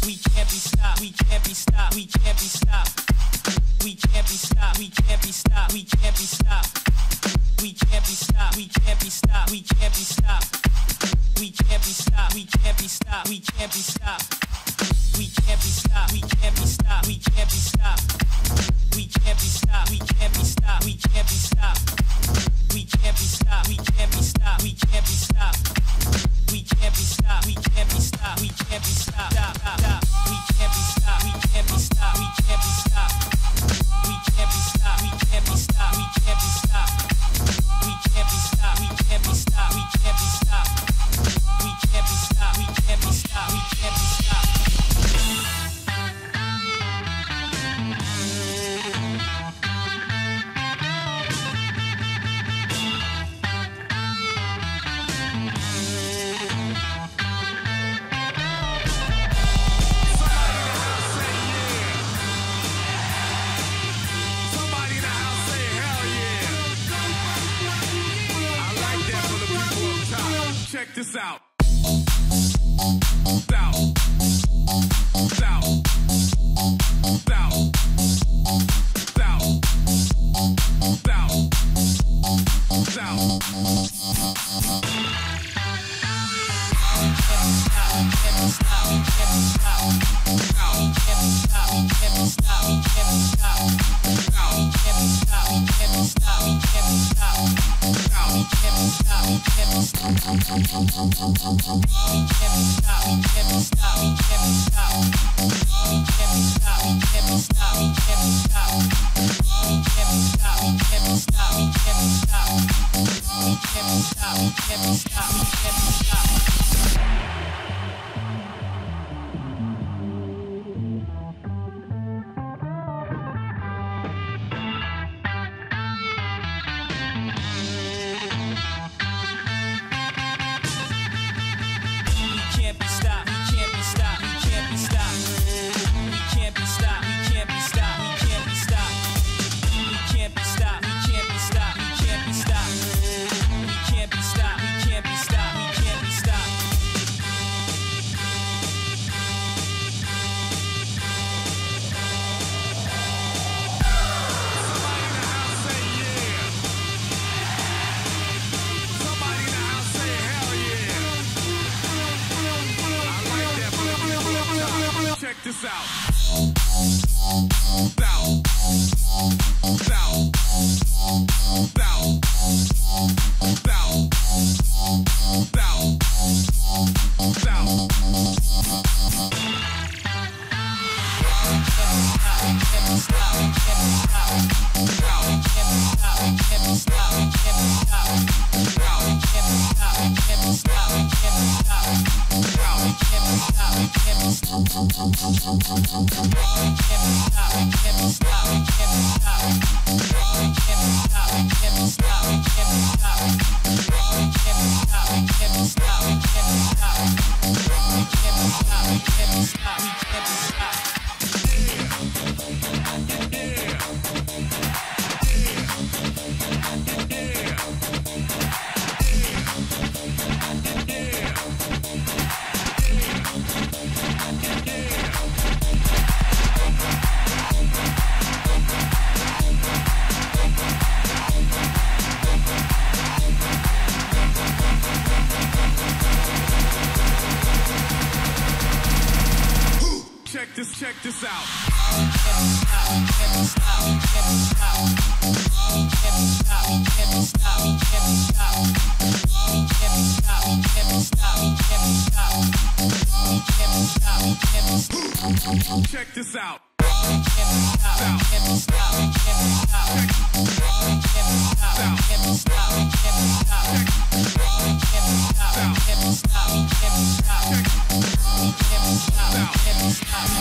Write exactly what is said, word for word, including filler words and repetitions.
we can't be stopped, we can't be stopped, we can't be stopped. We can't be stopped, we can't be stopped, we can't be stopped. We can't be stopped, we can't be stopped, we can't be stopped. We can't be stopped, we can't be stopped, we can't be stopped. We can't be stopped, we can't be stopped, we can't be stopped. We can't be stopped, we can't be stopped, we can't be stopped. We can't be stopped, we can't be stopped, we can't be stopped. We can't be stopped, we can't be stopped, we can't be stopped. Stop, stop, stop. We can't be stopped, we can't be stopped, we can't be stopped. We can't be stopped, we can't be stopped, we can't be stopped. We can't be stopped, we can't be stopped, we can't be stopped. We can't be stopped, we can't be stopped, we can't be stopped. Check this out. South, south, south, south, south, south. Check this out. South, south, south, south, south, south. Check this, check this out. Check this out. South.